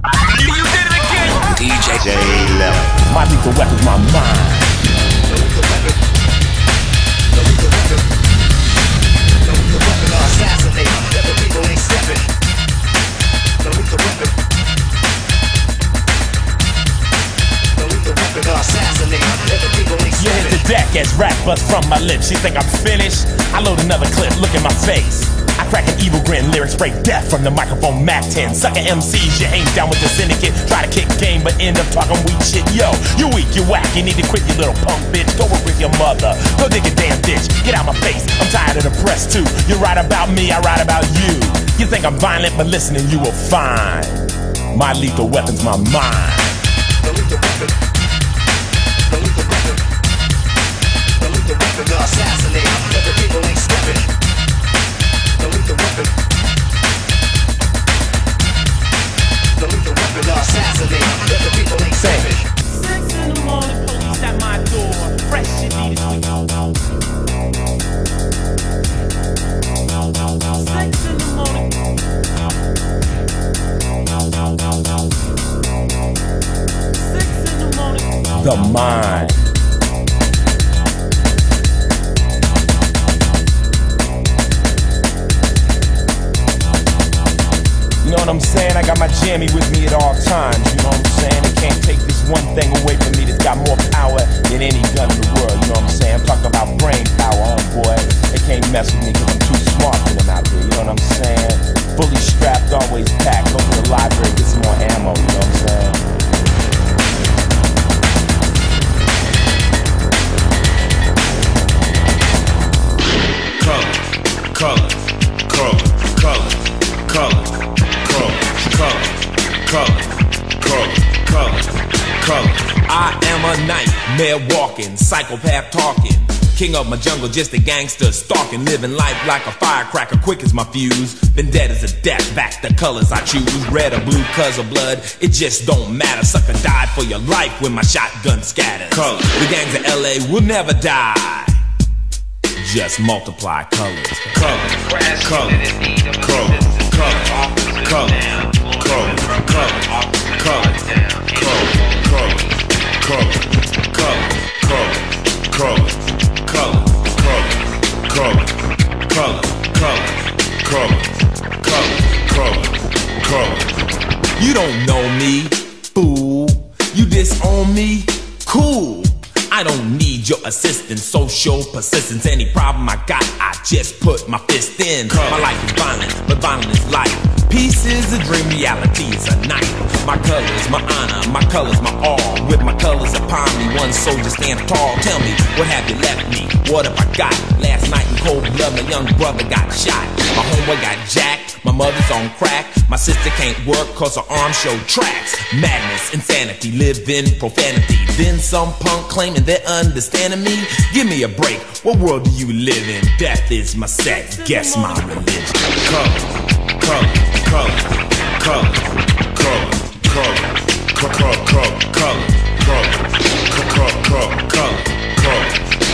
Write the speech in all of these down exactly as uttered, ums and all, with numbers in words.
You did it again. D J J Level. My lethal weapon's my mind. The lethal weapon. The lethal weapon. The lethal weapon to assassinate. Other people ain't stepping. The lethal weapon. The lethal weapon to assassinate. Other people ain't You hit stepping. the deck as rap bust from my lips. You think I'm finished? I load another clip, look at my face. I crack an evil grin, lyrics break death from the microphone Mac ten. Sucker M Cs, you ain't down with the syndicate. Try to kick game, but end up talking weak shit. Yo, you weak, you whack, you need to quit, you little punk bitch. Go work with your mother, go dig a damn ditch. Get out my face, I'm tired of the press too. You write about me, I write about you. You think I'm violent, but listening you will find my lethal weapon's my mind. The lethal weapon. The lethal weapon. The lethal weapon to assassinate. Other people ain't stepping. The lethal weapon. The lethal weapon to assassinate. Other people ain't stepping. Six in the morning, police at my door. Fresh shit needed sweet. Six in the morning. Six in the morning. The mind. You know what I'm saying? I got my jammy with me at all times. You know what I'm saying? They can't take this one thing away from me that's got more power than any gun in the world. You know what I'm saying? I'm talking about brain power, homeboy. They can't mess with me because I'm too smart for them out there. You know what I'm saying? Fully strapped, always packed. Go to the library, get some more ammo. You know what I'm saying? Color, color, color, color, color, color, color, color, color, color. I am a nightmare walking, psychopath talking. King of my jungle, just a gangster stalking, living life like a firecracker, quick as my fuse. Been dead as a death, back the colors I choose. Red or blue, cause of blood, it just don't matter. Sucker died for your life when my shotgun scatters. Color. The gangs of L A will never die. Just multiply colors. Color, color, color, color, color, color, color, color, You don't know me, fool. You disown me, cool. I don't need your assistance, social persistence. Any problem I got, I just put my fist in. My life is violent, but violent is life. Peace is a dream, reality is a night. My colors, my honor, my colors, my all. With my colors upon me, one soldier stand tall. Tell me, what have you left me? What have I got? Last night in cold blood, my young brother got shot. My homeboy got jacked, my mother's on crack. My sister can't work cause her arms show tracks. Madness, insanity, live in profanity. Then some punk claiming they're understanding me. Give me a break, what world do you live in? Death is my sex, guess my religion. color, color, color, color, color, color, color, color, color, color, color, color, color,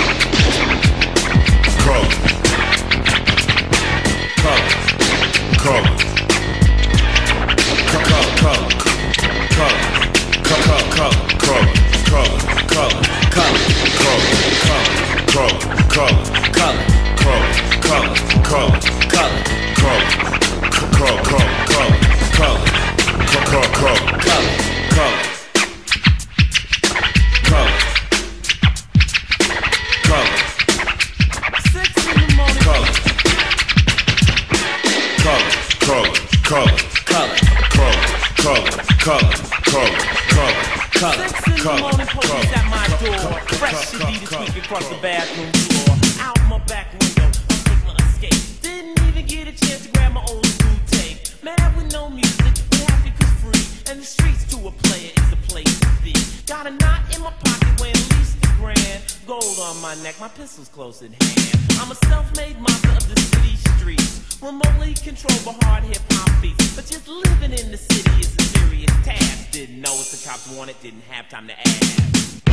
Six in the morning, police at my door. Fresh Adidas squeak across the bathroom floor. Out my back window, I took my escape. Didn't even get a chance to grab my old school tape. Mad with no music, but happy cause free. And the streets to a player is the place to be. Got a knot in my pocket weighing at least a grand. Gold on my neck, my pistol's close at hand. I'm a self-made monster of the city streets. Remotely controlled by hard hip-hop beats. But just living in the city is a serious task. Didn't know what the cops wanted, didn't have time to ask.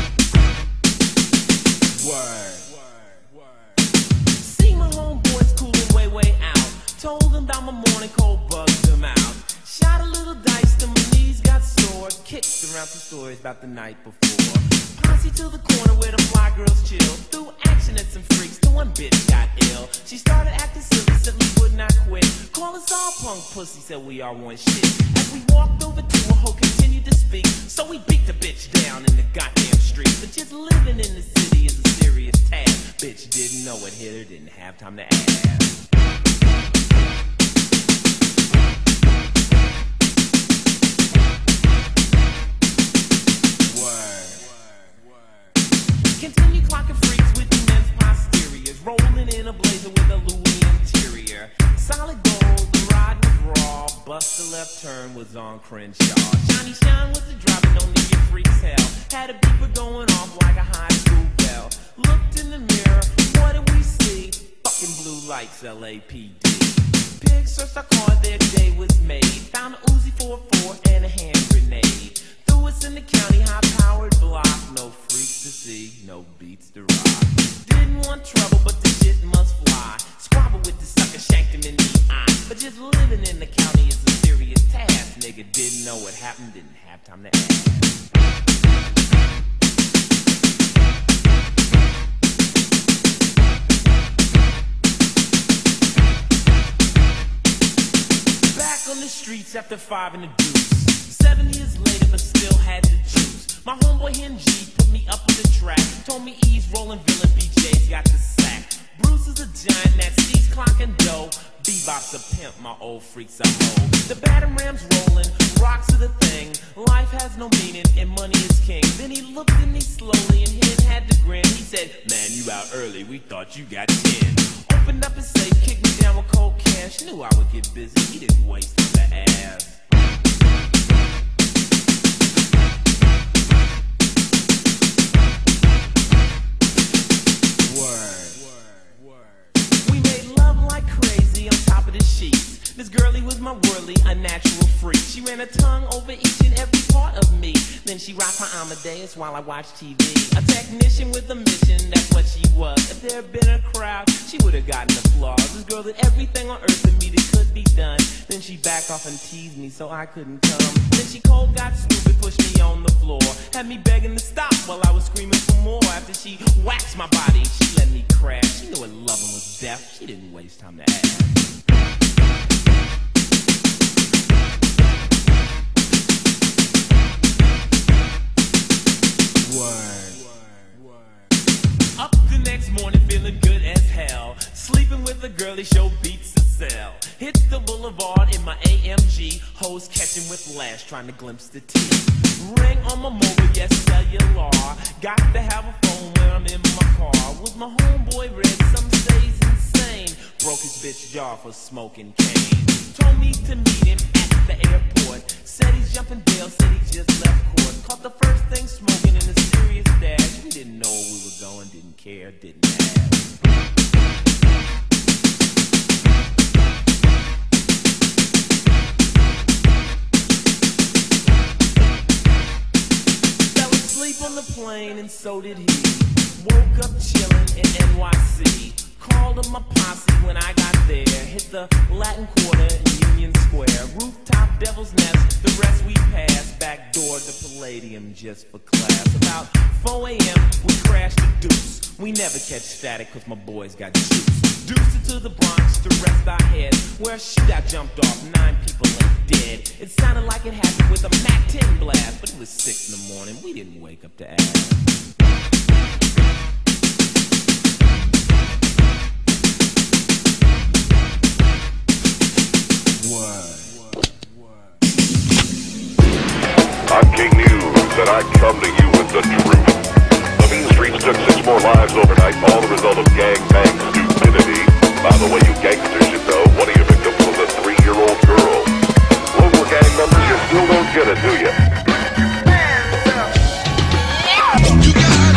Word. See my homeboys cool around some stories about the night before. Posse to the corner where the fly girls chill. Threw action at some freaks till one bitch got ill. She started acting silly, simply would not quit. Call us all punk pussy, said we are one shit. As we walked over to her, hoe continued to speak. So we beat the bitch down in the goddamn street. But just living in the city is a serious task. Bitch didn't know it hit her, didn't have time to ask. Continue clocking freaks with immense posteriors, rolling in a blazer with a Louis interior. Solid gold, the ride was raw, bust the left turn was on Crenshaw. Shiny shine was the driver, no need your freaks hell. Had a beeper going off like a high school bell. Looked in the mirror, what did we see? Fucking blue lights, L A P D. Pigs searched our car, their day was made. Found a Uzi four four and a hand grenade. Threw us in the county, high-powered block. No freaks to see, no beats to rock. Didn't want trouble, but the shit must fly. Squabble with the sucker, shanked him in the eye. But just living in the county is a serious task. Nigga didn't know what happened, didn't have time to ask. Back on the streets after five in the deuce. Seven years later, but still had the juice. My homeboy Hen G put me up on the track. Told me E's rolling villain, B J's got the sack. Bruce is a giant that sees clock and dough. Bebop's a pimp, my old freak's a hoe. The batter ram's rolling, rocks are the thing. Life has no meaning and money is king. Then he looked at me slowly and Hen had to grin. He said, man, you out early, we thought you got ten. Opened up his safe, kicked me down with cold cash. Knew I would get busy, he didn't waste the ass. This girlie was my whirly, a natural freak. She ran her tongue over each and every part of me. Then she rocked my Amadeus while I watched T V. A technician with a mission, that's what she was. If there had been a crowd, she would have gotten applause. This girl did everything on earth to me that could be done. Then she backed off and teased me so I couldn't come. Then she cold got stupid, pushed me on the floor. Had me begging to stop while I was screaming for more. After she waxed my body, she let me crash. She knew what loving was death, she didn't waste time to ask. Up the next morning feeling good as hell. Sleeping with a girlie show beats to sell. Hit the boulevard in my A M G. Hoes catching whiplash trying to glimpse the tea. Ring on my mobile, yes, cellular. Got to have a phone when I'm in my car. Was my homeboy red, some say he's insane. Broke his bitch jaw for smoking cane. Told me to meet him at the airport. Said he's jumping bail, said he just left court. Caught the first thing smoking in a serious dash. We didn't know where we were going, didn't care, didn't ask. Fell asleep on the plane and so did he. Woke up chillin' in N Y C. Called up my posse when I got there. Hit the Latin Quarter in Union Square. Rooftop Devil's Nest, the rest we passed. Back door to Palladium just for class. About four A M we crashed the Deuce. We never catch static cause my boys got juice. Deuced it to the Bronx to rest our heads. Where a shootout jumped off, nine people lay dead. It sounded like it happened with a Mac ten blast. But it was six in the morning, we didn't wake up to ask. I'm King News, and I come to you with the truth. The mean streets took six more lives overnight, all the result of gang-bang stupidity. By the way, you gangsters should know, one of your victims was a three-year-old girl. Local gang members, you still don't get it, do you? You got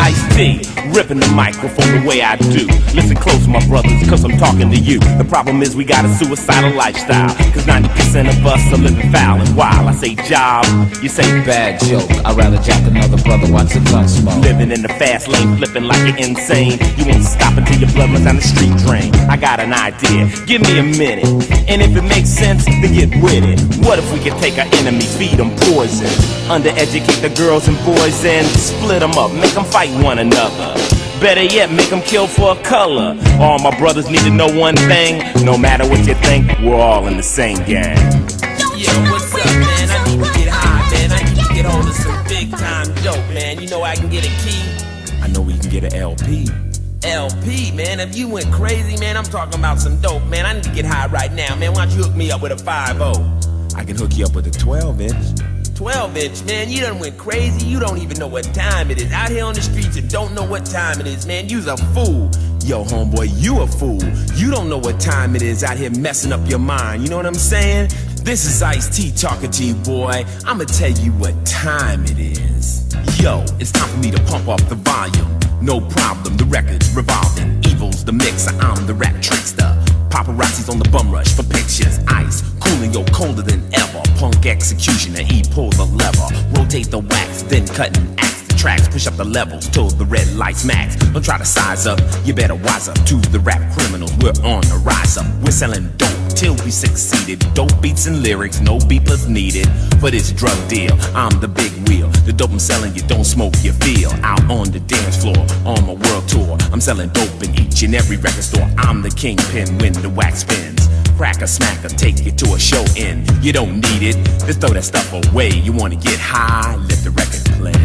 gripping the microphone the way I do. Listen close, my brothers, cause I'm talking to you. The problem is we got a suicidal lifestyle, cause ninety percent of us are living foul and wild. I say job, you say Bad joke, I'd rather jack another brother watch a gun smoke. living in the fast lane, flipping like you're insane. You won't stop until your blood runs down the street drain. I got an idea, give me a minute, and if it makes sense, then get with it. What if we could take our enemies, feed them poison, undereducate the girls and boys and split them up, make them fight one another? Better yet, make them kill for a color. All my brothers need to know one thing: no matter what you think, we're all in the same gang. Yo, what's up, man? I need to get high, man. I need to get hold of some big time dope, man. You know I can get a key. I know we can get an L P. L P, man. If you went crazy, man, I'm talking about some dope, man. I need to get high right now, man. Why don't you hook me up with a five oh? I can hook you up with a twelve inch. twelve inch, man. You done went crazy. You don't even know what time it is. Out here on the streets and don't know what time it is, man. You's a fool. Yo, homeboy, you a fool. You don't know what time it is out here messing up your mind. You know what I'm saying? This is Ice-T talking to you, boy. I'ma tell you what time it is. Yo, it's time for me to pump up the volume. No problem, the record's revolving. Evil's the mixer, I'm the rap trickster. Paparazzi's on the bum rush for pictures. Ice, cooling, yo, colder than ever. Punk executioner, he pull the lever. Rotate the wax, then cut and axe the tracks. Push up the levels till the red lights max. Don't try to size up, you better wise up to the rap criminals. We're on the rise up, we're selling dope till we succeeded. Dope beats and lyrics, no beepers needed. For this drug deal, I'm the big wheel. The dope I'm selling, you don't smoke, you feel. Out on the dance floor, on my world tour, I'm selling dope in each and every record store. I'm the kingpin when the wax spins. Crack a smack or take you to a show in. You don't need it, just throw that stuff away. You wanna get high, let the record play.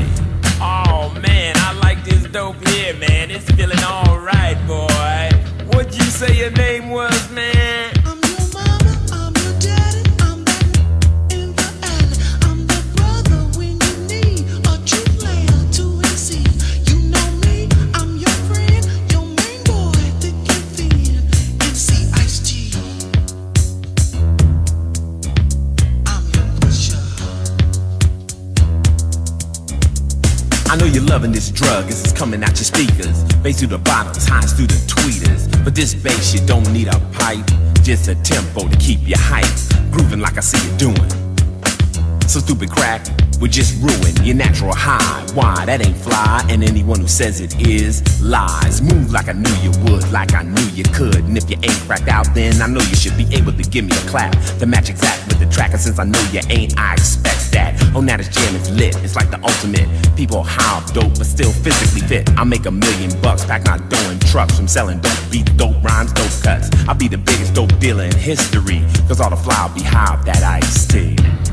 Oh, man, I like this dope here, man. It's feeling alright, boy. What'd you say your name was, man? I'm your mama, I'm your daddy, I'm that in the alley. I'm the brother when you need a true player to see. You know me, I'm your friend, your main boy, thick and thin. M C Ice-T. I'm your pusher. I know you're loving this drug as it's coming out your speakers. Bass through the bottoms, highs through the tweeters. But this bass, you don't need a pipe, just a tempo to keep you hyped. Grooving like I see you doing. So stupid crack would just ruin your natural high. Why, that ain't fly, and anyone who says it is lies. Move like I knew you would, like I knew you could. And if you ain't cracked out, then I know you should be able to give me a clap to match exact with the track. And since I know you ain't, I expect that. Oh, now this jam is lit, it's like the ultimate. People high off dope, but still physically fit. I make a million bucks, pack my dough in trucks from selling dope beats, dope rhymes, dope cuts. I'll be the biggest dope dealer in history, cause all the fly will be high off that Ice-T.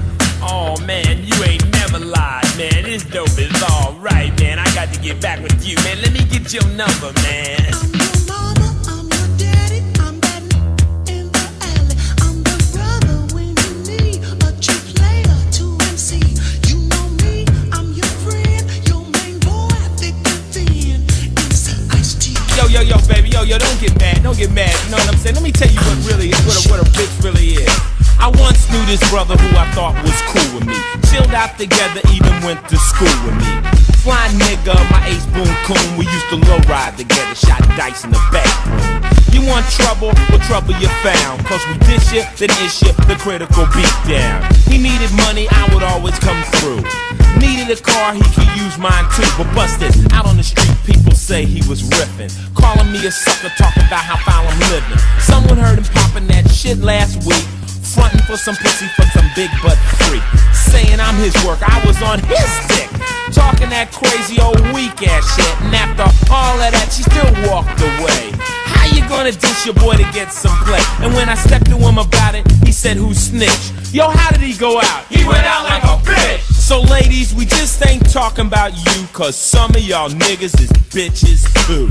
Oh, man, you ain't never lied, man. This dope is alright, man. I got to get back with you, man. Let me get your number, man. I'm your mama, I'm your daddy, I'm that in the alley. I'm the brother when you need a true player to M C. You know me, I'm your friend, your main boy, thick and thin. M C Ice-T. Yo, yo, yo, baby, yo, yo, don't get mad, don't get mad. You know what I'm saying? Let me tell you what really is, what a, what a bitch really is. I once knew this brother who I thought was cool with me. Chilled out together, even went to school with me. Fly nigga, my ace boom coon. We used to low ride together, shot dice in the back room. You want trouble? Well, trouble you found. Cause we dish you, then ish you, the critical beat down. He needed money, I would always come through. Needed a car, he could use mine too. But busted, out on the street, people say he was riffing. Calling me a sucker, talking about how foul I'm living. Someone heard him popping that shit last week. Frontin' for some pussy for some big butt freak. Saying I'm his work, I was on his dick. Talking that crazy old weak ass shit. And after all of that, she still walked away. How you gonna dish your boy to get some play? And when I stepped to him about it, he said, who snitched? Yo, how did he go out? He went out like a bitch. So ladies, we just ain't talking about you, cause some of y'all niggas is bitches too.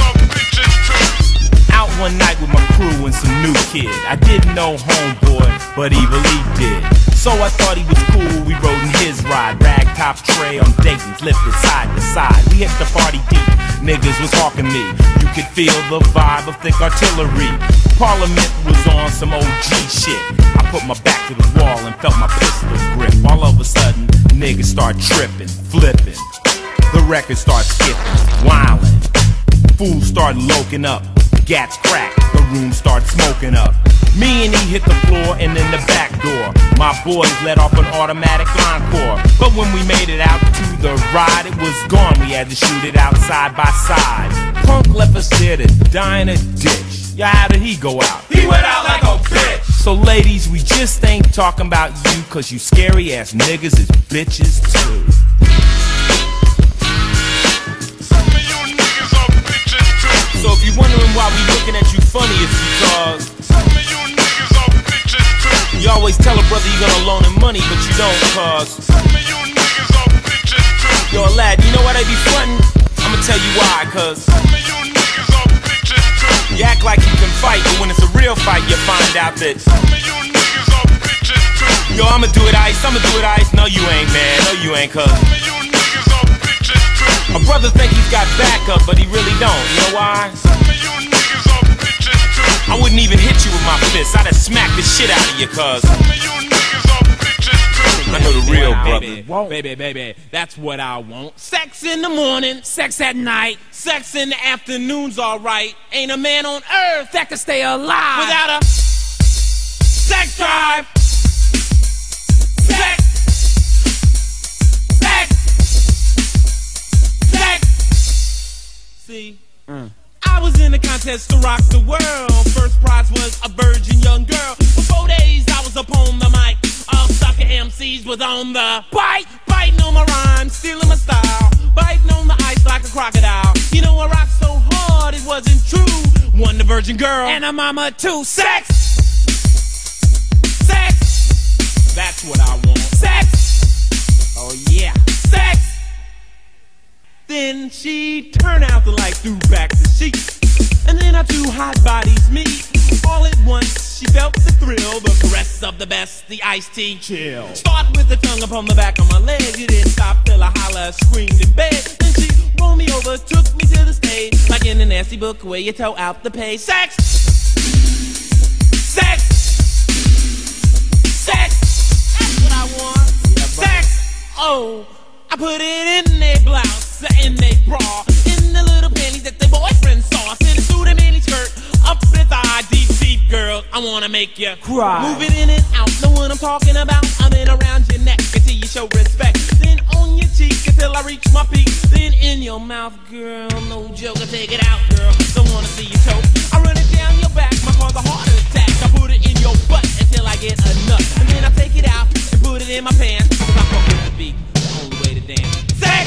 One night with my crew and some new kid. I didn't know homeboy, but he believed it. So I thought he was cool, we rode in his ride. Ragtop tray on Dayton's, lifted side to side. We hit the party deep, niggas was hawking me. You could feel the vibe of thick artillery. Parliament was on some O G shit. I put my back to the wall and felt my pistol grip. All of a sudden, niggas start tripping, flipping. The record starts skipping, wildin'. Fools start loking up, gats crack, the room starts smoking up. Me and he hit the floor and then the back door. My boys let off an automatic encore. But when we made it out to the ride, it was gone. We had to shoot it out side by side. Punk left us there to die in a ditch. Yeah, how did he go out? He went out like a bitch. So ladies, we just ain't talking about you, cause you scary ass niggas is bitches too. So if you're wondering why we looking at you funny, it's because some of you niggas are bitches too. You always tell a brother you're gonna loan him money, but you don't, cause some of you niggas are bitches too. Yo lad, you know why they be frontin'? I'ma tell you why, cause some of you niggas are bitches too. You act like you can fight, but when it's a real fight, you find out that some of you niggas are bitches too. Yo, I'ma do it ice, I'ma do it ice. No, you ain't, man, no, you ain't, cause some of you niggas are bitches too. a brother think he's got backup, but he really don't. You know why? Some of you niggas are bitches too. I wouldn't even hit you with my fist. I'd have smacked the shit out of you, cuz some of you niggas are bitches too. I know the real brother. Baby, baby, baby, that's what I want. Sex in the morning, sex at night, sex in the afternoon's alright. Ain't a man on earth that can stay alive without a sex drive. Sex. Sex. Sex. See? Mm. I was in a contest to rock the world. First prize was a virgin young girl. For four days I was upon the mic. All sucker M Cs was on the bite. Biting on my rhymes, stealing my style. Biting on the ice like a crocodile. You know I rocked so hard it wasn't true. Won the virgin girl and a mama too. Sex. Sex. That's what I want. Sex. Oh yeah. Sex. Then she turned out the light, threw back the sheets, and then our two hot bodies meet. All at once, she felt the thrill, the caress of the best, the iced tea chill. Start with the tongue upon the back of my leg. It didn't stop till I holler, screamed in bed. Then she rolled me over, took me to the stage, like in the nasty book where you toe out the page. Sex! Sex! Sex! That's what I want. Yeah, sex! Oh, I put it in their blouse. In they bra, in the little panties that their boyfriend saw. Send it through their mini skirt, up their thigh, deep, deep, girl. I wanna make you cry. Move it in and out, know what I'm talking about. I'm in around your neck until you show respect. Then on your cheek until I reach my peak. Then in your mouth, girl, no joke. I take it out, girl. Don't wanna see you choke. I run it down your back, my cause a heart attack. I put it in your butt until I get enough. And then I take it out and put it in my pants. Cause I fuck with the beat, the only way to dance. Sex!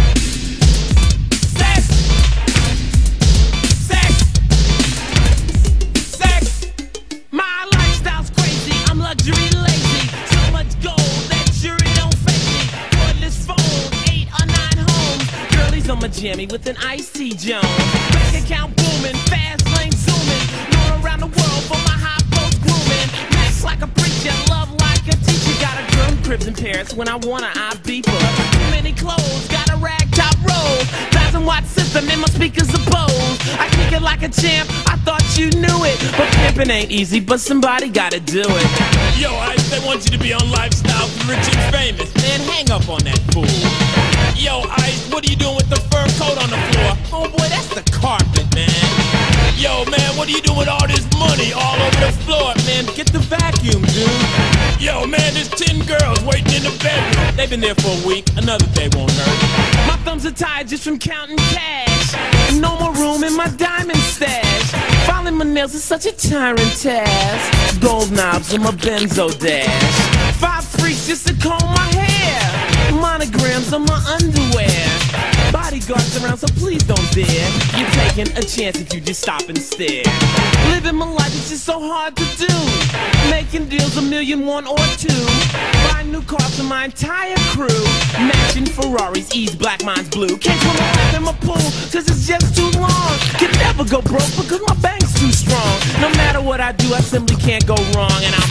Luxury lazy, so much gold that jury don't fake me. Cordless phone, eight or nine homes. Girlies on my jammy with an iced tea Jones. Bank account booming, fast lane zooming. Going around the world for my hot post grooming. Max like a preacher, love like a teacher. Got a drum cribs in Paris when I want a I beeper. Too many clothes, got a rag top roll. Thousand watt system in my speakers of Bose. I kick it like a champ, I thought you knew it. But pimping ain't easy, but somebody gotta do it. Yo, Ice, they want you to be on Lifestyle for Rich and Famous. Man, hang up on that fool. Yo, Ice, what are you doing with the fur coat on the floor? Oh boy, that's the carpet, man. Yo, man, what are you doing with all this money all over the floor? Man, get the vacuum, dude. Yo, man, there's ten girls waiting in the bedroom. They've been there for a week, another day won't hurt. My thumbs are tied just from counting cash. No more room in my diamond stash. Filing my nails is such a tiring task. Gold knobs on my benzo dash. Five freaks just to comb my hair. Monograms on my underwear. Bodyguards around, so please don't dare. You're taking a chance if you just stop and stare. Living my life is just so hard to do. Making deals a million, one or two. Buying new cars for my entire crew. Matching Ferraris, E's black, mine's blue. Can't swim around in my pool, cause it's just too long. Can never go broke because my bank's too strong. No matter what I do, I simply can't go wrong. And I'll make money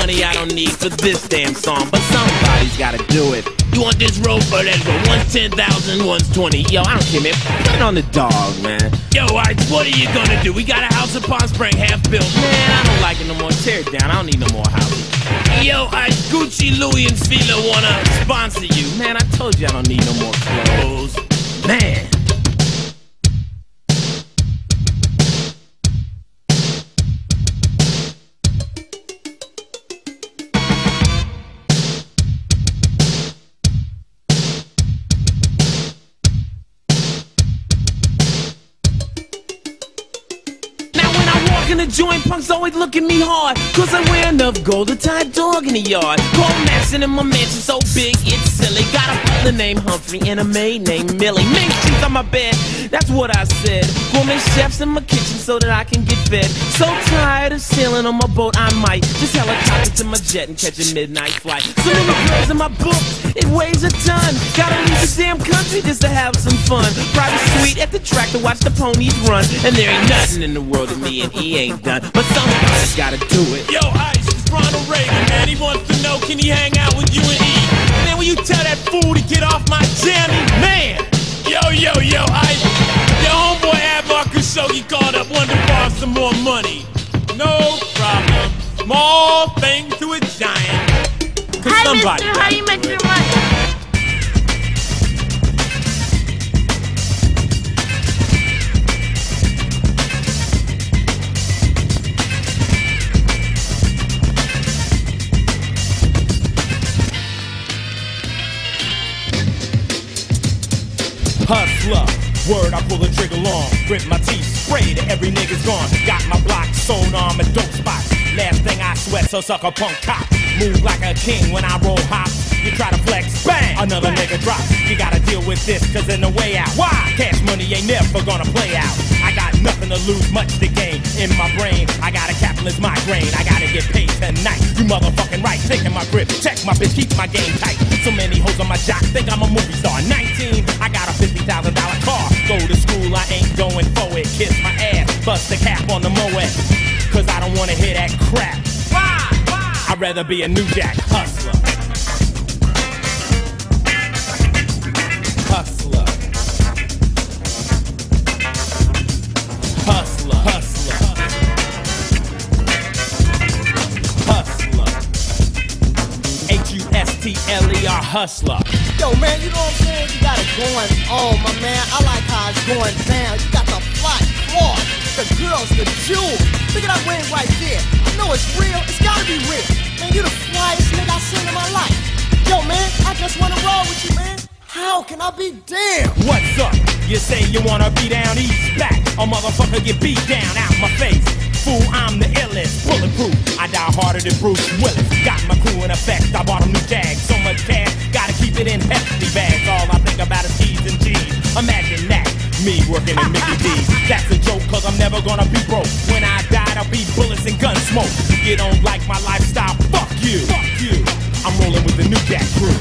money I don't need for this damn song, but somebody's gotta do it. You want this rope or that rope? One's ten thousand, one's twenty. Yo, I don't care, man. Put it on the dog, man. Yo, alright, what are you gonna do? We got a house in Palm Spring, half built. Man, I don't like it no more. Tear it down. I don't need no more houses. Yo, I Gucci, Louis, and Fila wanna sponsor you. Man, I told you I don't need no more clothes. Man. In the joint, punks always look at me hard, cause I wear enough gold to tie a dog in the yard. Cold Manson in my mansion so big it's silly. Got a brother named Humphrey and a maid named Millie. Mink sheets on my bed, that's what I said. Gourmet chefs in my kitchen so that I can get fed. So tired of sailing on my boat I might just helicopter to my jet and catch a midnight flight. So many girls in my book, it weighs a ton. Gotta leave the damn country just to have some fun. Private suite at the track to watch the ponies run. And there ain't nothing in the world that me and E ain't done, but somebody's gotta do it. Yo, Ice, it's Ronald Reagan, man. He wants to know, can he hang out with you and E? Man, will you tell that fool to get off my jammy? Man! Yo, yo, yo, Ice. Your homeboy Admar Khashoggi called up, wanted to borrow some more money. No problem. Small thing to a giant. Cause Hi, somebody mister, how you make your money? Hustler, word, I pull the trigger long. Grit my teeth, spray to every nigga's gone. Got my block sewn on my dope spots. Last thing I sweat, so suck a punk cop. Move like a king when I roll hops. You try to flex, bang, another nigga drops. You gotta deal with this, cause in the way out. Why? Cash money ain't never gonna play out. I got nothing to lose, much to gain. In my brain, I got a capitalist migraine. I gotta get paid tonight. You motherfucking right, taking my grip. Check my bitch, keep my game tight. So many hoes on my jock, think I'm a movie star. nineteen, I got a fifty thousand dollar car. Go to school, I ain't going for it. Kiss my ass, bust the cap on the Moet. Cause I don't wanna hear that crap. Why? Why? I'd rather be a New Jack hustler. Hustler. Hustler. Hustler. Hustler. H U S T L E R hustler. Yo, man, you know what I'm saying? You got it going on, my man. I like how it's going down. You got the fly floor, the girls, the jewels. Look at that ring right there. I know it's real. It's gotta be real. Man, you the flyest nigga I've seen in my life. Yo, man, I just wanna roll with you, man. How can I be damned? What's up? You say you wanna be down east back. A motherfucker get beat down out my face. Fool, I'm the illest, bulletproof. I die harder than Bruce Willis. Got my crew in effect. I bought a new Jag. So much cash, gotta keep it in hefty bags. All I think about is T's and G's. Imagine that, me working in Mickey D's. That's a joke, cause I'm never gonna be broke. When I die, I'll be bullets and gun smoke. You don't like my lifestyle? Fuck you. Fuck you. I'm rolling with the New Jack crew.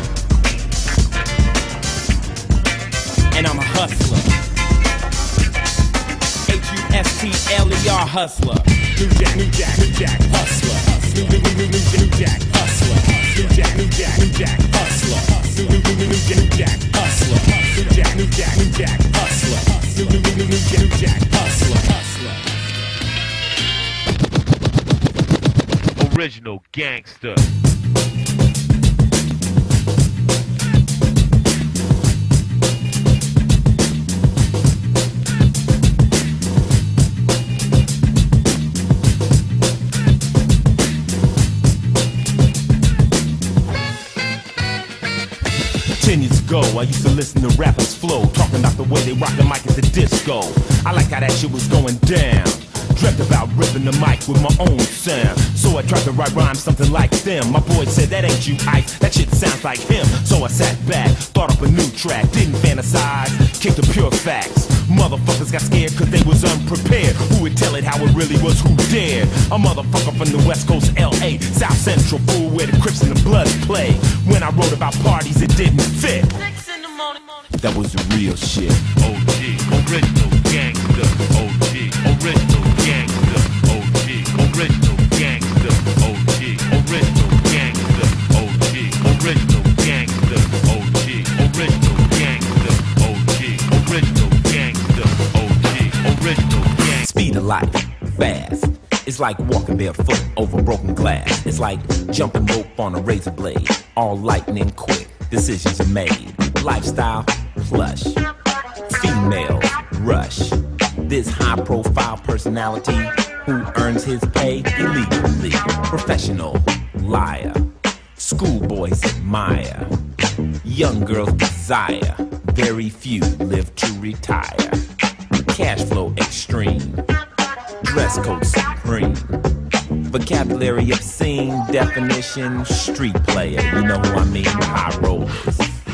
And I'm a hustler. H U S T L E R hustler. New Jack, New Jack, New Jack, hustler. New, new, new, new, new, new Jack, hustler. New Jack, New Jack, New Jack, hustler. New, new, new, new, new, new Jack, hustler. New Jack, New Jack, New Jack, hustler. New, new, new, new, new, new Jack, hustler. Hustler. Original gangster. Ten years ago, I used to listen to rappers flow, talking about the way they rock the mic at the disco. I like how that shit was going down. Dreamt about ripping the mic with my own sound. So I tried to write rhymes something like them. My boy said, that ain't you, Ike, that shit sounds like him. So I sat back, thought up a new track, didn't fantasize, kicked the pure facts. Motherfuckers got scared cause they was unprepared. Who would tell it how it really was, who dared? A motherfucker from the West Coast, L A, South Central, fool, where the Crips and the Bloods play. When I wrote about parties, it didn't fit. That was the real shit. O G, original gangster. O G, original gangster. O G, original gangster. O G, original to life, fast. It's like walking barefoot over broken glass. It's like jumping rope on a razor blade. All lightning quick, decisions are made. Lifestyle, plush. Females, rush. This high-profile personality who earns his pay illegally. Professional, liar. Schoolboys admire. Young girls desire. Very few live to retire. Cash flow extreme. Dress code supreme. Vocabulary obscene. Definition street player. You know who I mean? High rollers.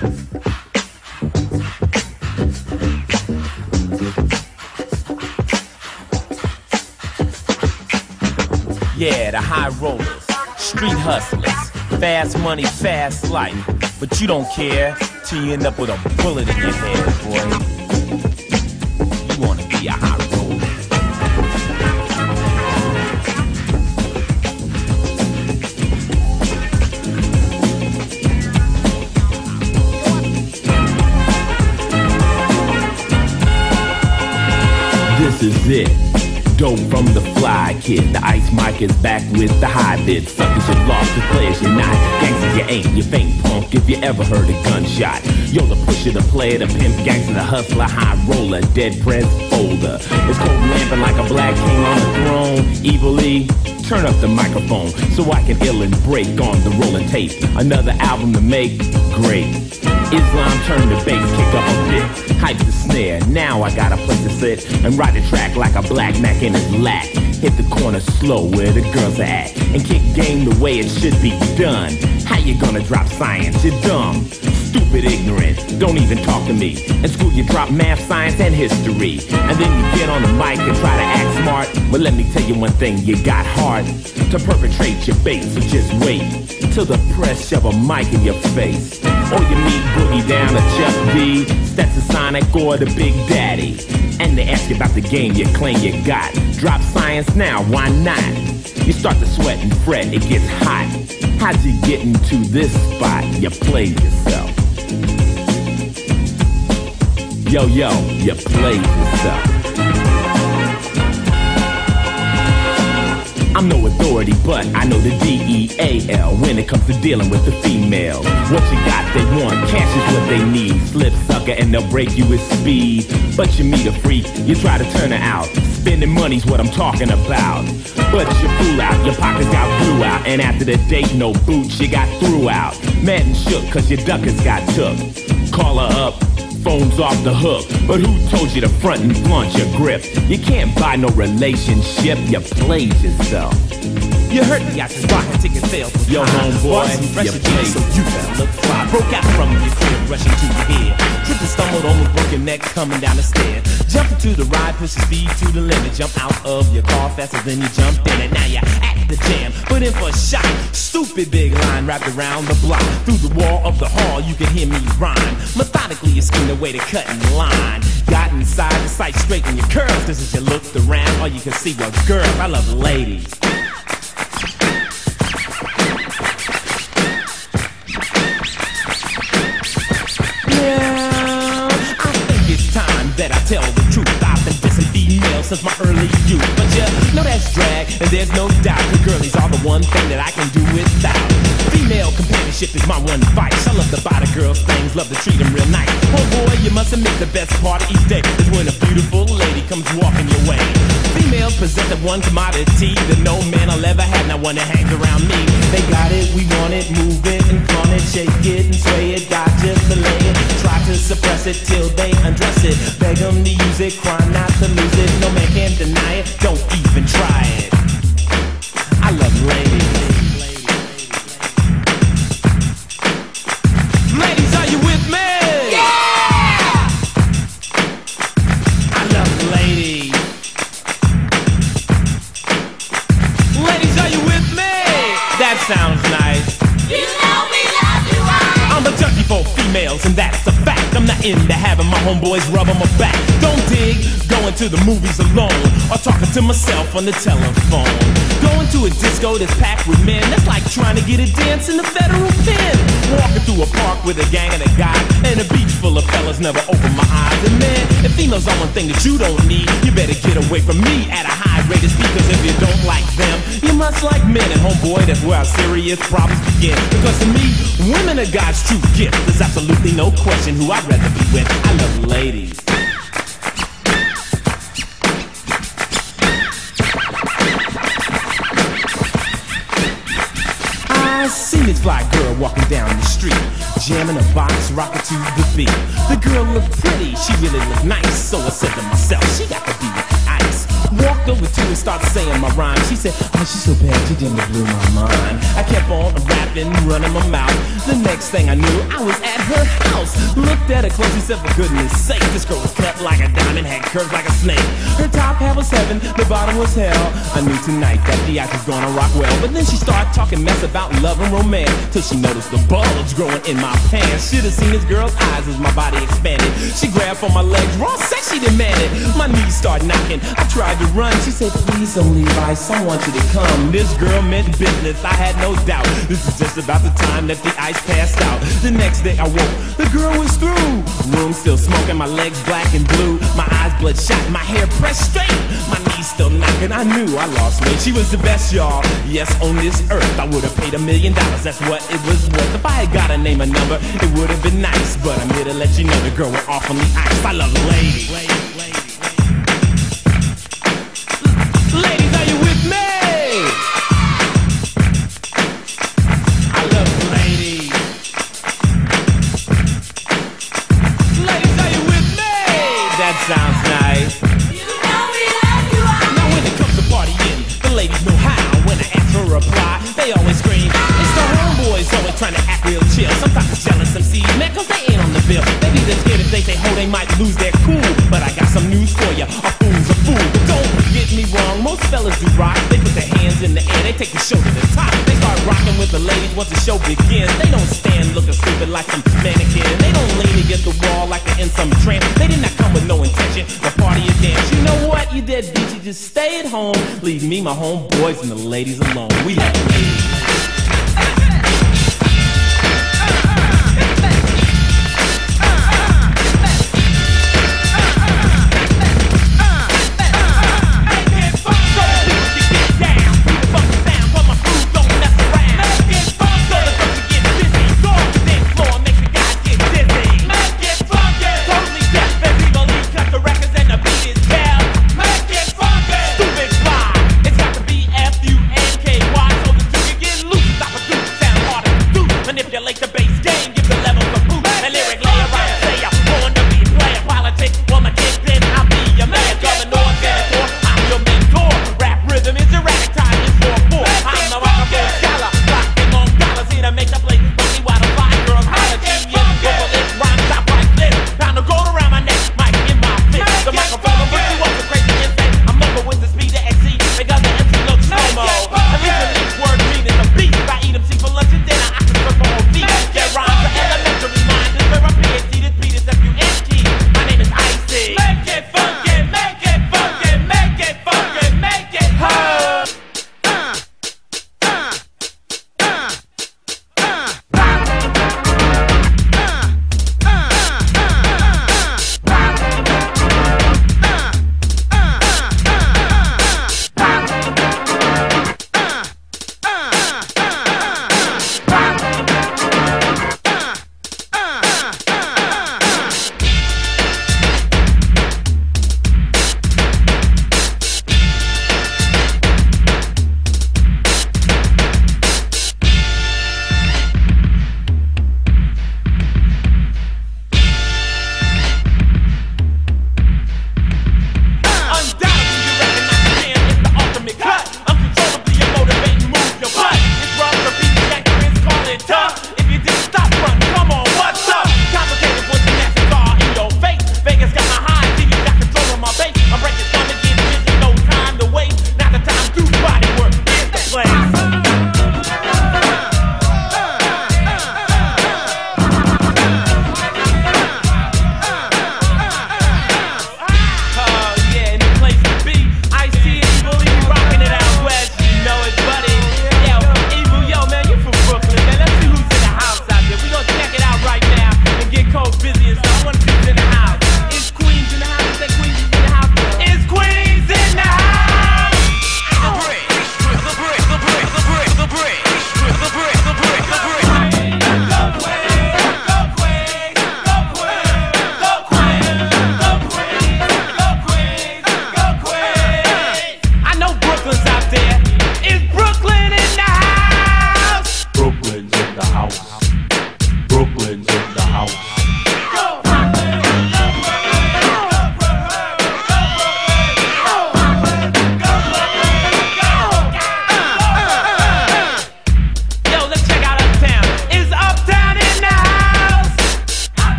Yeah, the high rollers, street hustlers, fast money, fast life. But you don't care till you end up with a bullet in your head, boy. You wanna be a high roller. This is it. Dope from the fly kid. The ice mic is back with the high bid. Suckers, you lost, the players you're not. Gangsters, you ain't, you faint punk if you ever heard a gunshot. Yo, the pusher, the player, the pimp, gangster, the hustler, high roller, dead press folder. It's cold rampant like a black king on a throne. Evilly, turn up the microphone so I can ill and break on the rolling tape. Another album to make, great. Islam turned the bass, kick up a bit, hype the snare. Now I got a place to sit and ride the track like a black Mac in his lap. Hit the corner slow where the girls are at and kick game the way it should be done. How you gonna drop science? You're dumb, stupid, ignorant. Don't even talk to me. In school you drop math, science, and history, and then you get on the mic and try to act smart. But let me tell you one thing: you got heart to perpetrate your bait. So just wait till the press shove a mic in your face. Or you meet Boogie down at Chuck D, Stetsasonic, or the Big Daddy, and they ask you about the game you claim you got. Drop science now, why not? You start to sweat and fret, it gets hot. How'd you get into this spot? You played yourself. Yo, yo, you played yourself. I'm no authority, but I know the D E A L when it comes to dealing with the females. What you got, they want, cash is what they need. Slip sucker and they'll break you with speed. But you meet a freak, you try to turn her out. Spending money's what I'm talking about. But you fool out, your pockets got blew out. And after the date, no boots, you got threw out. Mad and shook cause your duckers got took. Call her up, phone's off the hook. But who told you to front and flaunt your grip? You can't buy no relationship, you played yourself. You heard me, I just rock ticket sales. Yo, homeboy, you played so you better look fly. Broke out from your crib, rushing to your head. Tripped and stumbled on the broken neck coming down the stairs. Jump into the ride, push the speed to the limit. Jump out of your car faster than you jumped in. And now you're at the jam, put in for a shot. Stupid big line wrapped around the block. Through the wall of the hall, you can hear me rhyme. Methodically, you schemed a way to cut in line. Got inside the sight, straighten your curls. Cause as you looked around, all you can see was girls. I love ladies. That I tell the truth, I've been dissing females since my early youth. But you know that's drag, and there's no doubt the girlies are the one thing that I can do without. Female companionship is my one vice. I love to buy the girls things, love to treat them real nice. Oh boy, you must admit the best part of each day is when a beautiful lady comes walking your way. Females possess the one commodity that no man will ever have, not one that hangs around me. They got it, we want it, move it and flaunt it, shake it and sway it, dodge it, delay it, try to suppress it till they undress it. Beg them to use it, cry not to lose it. No man can deny it, don't even try it. I love ladies. Ladies, are you with me? Yeah! I love ladies. Ladies, are you with me? That sounds nice. You know we love you right. I'm a junkie for females and that's a fact. I'm not into having my homeboys rub on my back. Don't dig, go going to the movies alone, or talking to myself on the telephone. Going to a disco that's packed with men, that's like trying to get a dance in the federal pen. Walking through a park with a gang of the guys, and a beach full of fellas never open my eyes. And man, if females are one thing that you don't need, you better get away from me at a high rate of speed. Because if you don't like them, you must like men. And homeboy, that's where our serious problems begin. Because to me, women are God's true gift. There's absolutely no question who I'd rather be with. I love ladies. I seen this fly girl walking down the street, jamming a box, rocking to the beat. The girl looked pretty, she really looked nice, so I said to myself, she got to be with the ice. Walked over to her, started saying my rhyme. She said, oh, she's so bad, she didn't blew my mind. I kept on rapping, running my mouth. The next thing I knew, I was at her house. Looked at her closely, said, for goodness sake, this girl was cut like a diamond, had curves like a snake. Her top half was heaven, the bottom was hell. I knew tonight that the ice was gonna rock well. But then she started talking mess about love and romance, till she noticed the bulge growing in my pants. Should've seen this girl's eyes as my body expanded. She grabbed for my legs, raw sex she demanded. My knees started knocking, I tried to run. She said, please don't leave, I don't want you to come. This girl meant business, I had no doubt. This is just about the time that the ice passed out. The next day I woke, the girl was through. Room still smoking, my legs black and blue. My eyes bloodshot, my hair pressed straight. My knees still knocking, I knew I lost weight. She was the best, y'all, yes, on this earth. I would've paid a million dollars, that's what it was worth. If I had gotta name a number, it would've been nice. But I'm here to let you know the girl went off on the ice. I love ladies. Ladies, ladies. Ladies, are you with me? I love ladies. Ladies, are you with me? That sounds nice. You know we love you. Now when it comes to partying, the ladies know how. When I ask for a reply, they always scream. It's the homeboys always trying to act real chill. Sometimes it's jealous M Cs, man, cause they ain't on the bill. Maybe they're scared if they say, oh, they might lose their cool. But I got some news for you, a fool's a fool. But don't get me wrong, most fellas do rock. They put their hands in the air, they take the show to the top. They start rocking with the ladies once the show begins. They don't stand looking stupid like some mannequin. They don't lean against the wall like they're in some trance. They did not come with no intention to party or dance. You know what, you dead bitch, you just stay at home. Leave me, my homeboys, and the ladies alone. We have ladies. It's got to be F U N K Y, so the two can get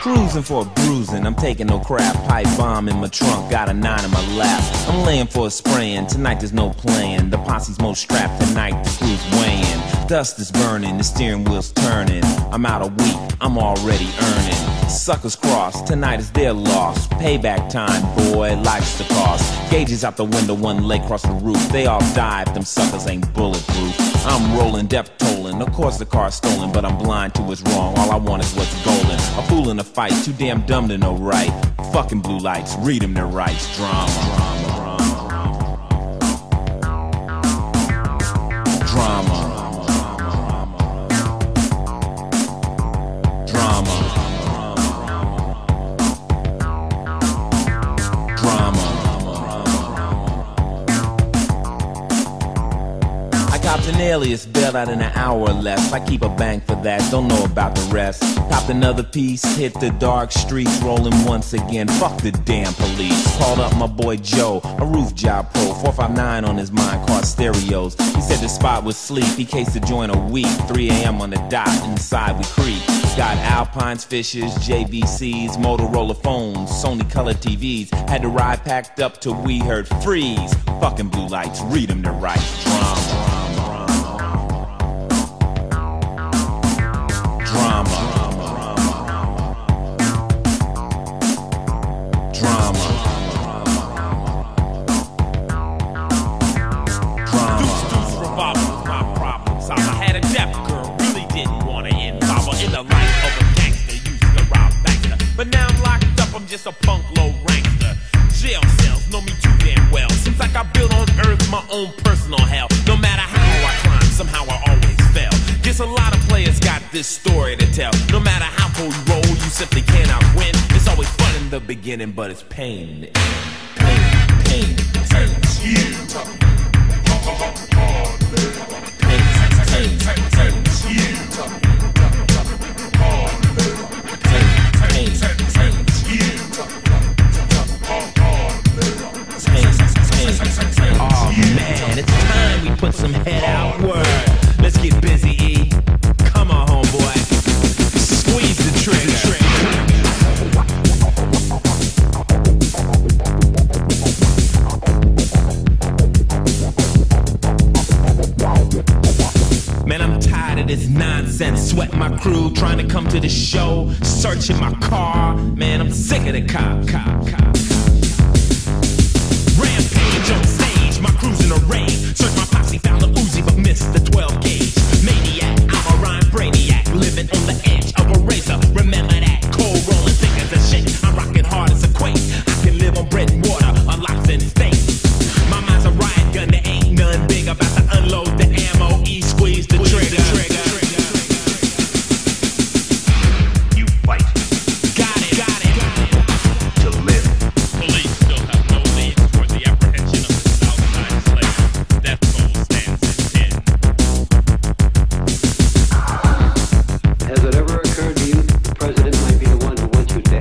Cruising for a bruising, I'm taking no crap. Pipe bomb in my trunk, got a nine in my lap. I'm laying for a spraying, tonight there's no playing. The posse's most strapped tonight, the crew's weighing. Dust is burning, the steering wheel's turning. I'm out a week, I'm already earning. Suckers cross, tonight is their loss. Payback time, boy, life's the cost. Gauges out the window, one leg across the roof. They all die if them suckers ain't bulletproof. I'm rolling, death tolling. Of course the car's stolen, but I'm blind to what's wrong. All I want is what's golden. A fool in a fight, too damn dumb to know right. Fucking blue lights, read them their rights. Drama, drama, drama. Drama. Drama. Copped an alias, bailed out in an hour or less. I keep a bank for that, don't know about the rest. Copped another piece, hit the dark streets, rolling once again. Fuck the damn police. Called up my boy Joe, a roof job pro. four five nine on his mind, caught stereos. He said the spot was sleep, he cased the joint a week. three A M on the dot, inside we creep. Got Alpines, Fishers, J B Cs, Motorola phones, Sony color T Vs. Had the ride packed up till we heard freeze. Fucking blue lights, read them the rights. Drama. Drama. Drama. Drama. Deuce Deuce revolver was my problem. So I had a deaf girl, really didn't want to involve her in the life of a gangster, used to rob bankster. But now I'm locked up, I'm just a punk low rankster. Jail cells know me too damn well. Seems like I built on earth my own personal hell. No matter how I climb, somehow I always fail. Guess a lot of players got this story to tell. No matter how cold you roll, you simply cannot win. It's always fun in the beginning, but it's pain in the end. Pain, pain, pain. Pain, pain, pain. Oh man, it's time we put some head out. Word. Let's get busy, E. Come on, homeboy. Squeeze the trigger. Man, I'm tired of this nonsense. Sweat my crew, trying to come to the show. Searching my car. Man, I'm sick of the cop, cop, cop. Rampage on stage, my crew's in a rage. Search my posse, found the Uzi, but missed the twelve gauge. Maniac, I'm a rhyme brainiac, living on the edge of a razor. Remember that, cold rolling, thick as a shit. I'm rocking hard as a quake. I can live on bread and water, on locks and steak. My mind's a riot gun, there ain't none big. About to unload the ammo, E squeeze the trigger. You fight. Got it, got it. To live. Police still have no lead toward the apprehension of the Southside slave. Death toll stands at ten. Has it ever occurred to you that the president might be the one who wants you dead?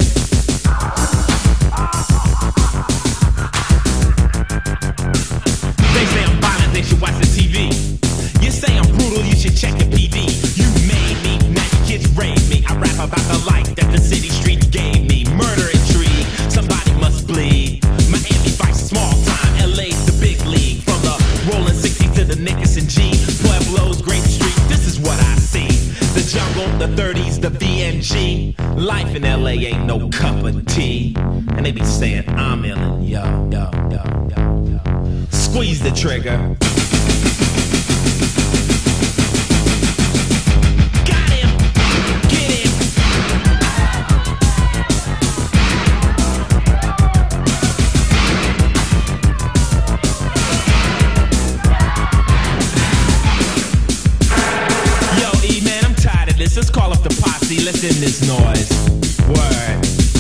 They say I'm violent, they should watch the T V. You say I'm brutal, you should check the P D. You made me, now you kids raised me. I rap about the life that the city streets gave me. Murder, intrigue, somebody must bleed. Miami Vice, small time, L A's the big league. From the rolling sixties to the Nickerson G. Pueblo's Great Street, this is what I see. The jungle, the thirties, the V N G. Life in L A ain't no cup of tea. And they be saying, I'm illin', yo, yo, yo, yo, yo. Squeeze the trigger. Got him! Get him! Yo, E, man, I'm tired of this. Let's call up the posse. Let's end this noise. Word.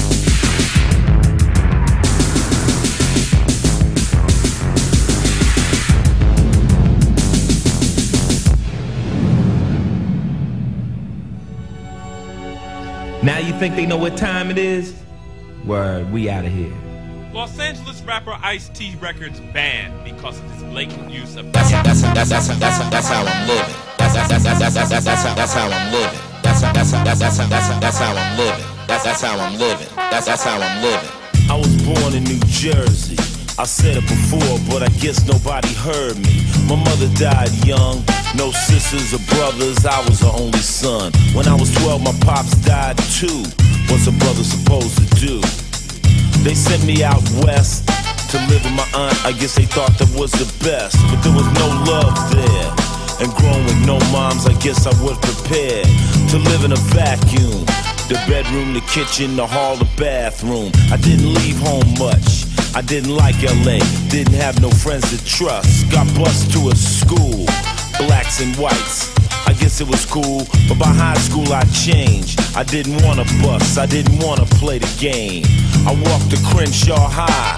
Now you think they know what time it is? Word, we out of here. Los Angeles rapper Ice-T Records banned because of his blatant use of That's that's that's that's that's, that's how I'm living. That's that's how that's how I'm living. That's how that's how that's that's that's that's how I'm living. That's that's how I'm living. That's that's how I'm living. I was born in New Jersey. I said it before, but I guess nobody heard me. My mother died young, no sisters or brothers, I was the only son. When I was twelve, my pops died too. What's a brother supposed to do? They sent me out west to live with my aunt. I guess they thought that was the best, but there was no love there. And growing with no moms, I guess I was prepared to live in a vacuum. The bedroom, the kitchen, the hall, the bathroom. I didn't leave home much. I didn't like L A, didn't have no friends to trust. Got bused to a school, blacks and whites. I guess it was cool, but by high school I changed. I didn't want to bust, I didn't want to play the game. I walked to Crenshaw High.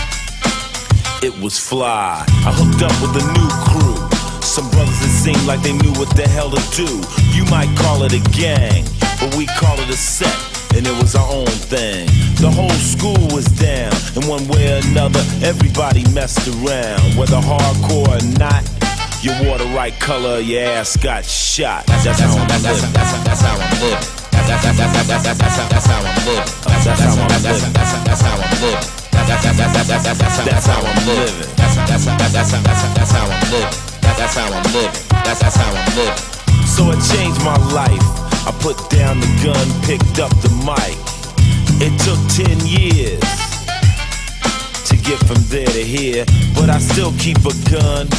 It was fly. I hooked up with a new crew. Some brothers that seemed like they knew what the hell to do. You might call it a gang, but we call it a set, and it was our own thing. The whole school was down, and one way or another, everybody messed around. Whether hardcore or not, you wore the right color, your ass got shot. That's, that's, that's how I'm living. That's, that's, that's how I'm living. That's, that's, that's, that's, that's, that's, that's how I'm living. That's, that's how I'm living. That's, that's how I'm living. That's, that's, that's, that's, that's, that's how I'm living. That's, that's, that's, that's, that's, that's how I'm living. That's how I'm living. That's, that's how I'm living. So it changed my life. I put down the gun, picked up the mic. It took ten years to get from there to here, but I still keep a gun.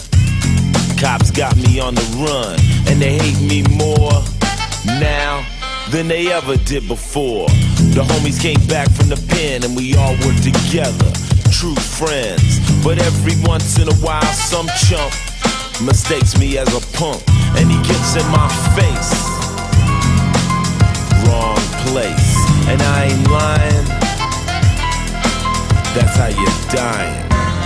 Cops got me on the run, and they hate me more now than they ever did before. The homies came back from the pen, and we all worked together, true friends. But every once in a while, some chump mistakes me as a punk, and he gets in my face. Wrong place, and I ain't lying. That's how you're dying.